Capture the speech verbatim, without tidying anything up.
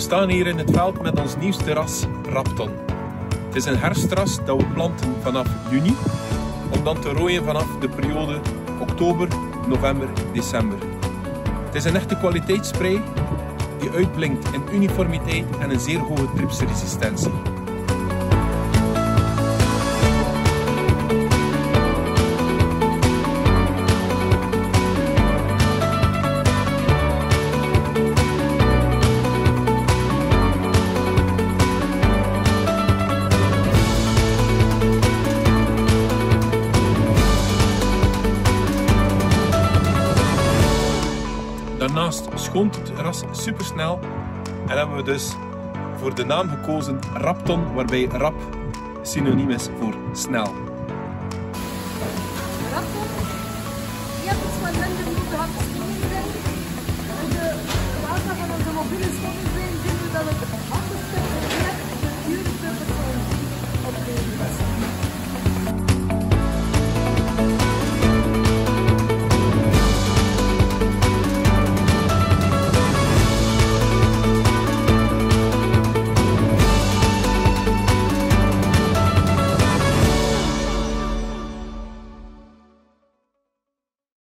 staan hier in het veld met ons nieuwste ras, Rapton. Het is een herfstras dat we planten vanaf juni, om dan te rooien vanaf de periode oktober, november, december. Het is een echte kwaliteitsspray die uitblinkt in uniformiteit en een zeer hoge tripsresistentie. Daarnaast schoont het ras supersnel en hebben we dus voor de naam gekozen Rapton, waarbij rap synoniem is voor snel. Rapton, je hebt iets van minder moeten hebben.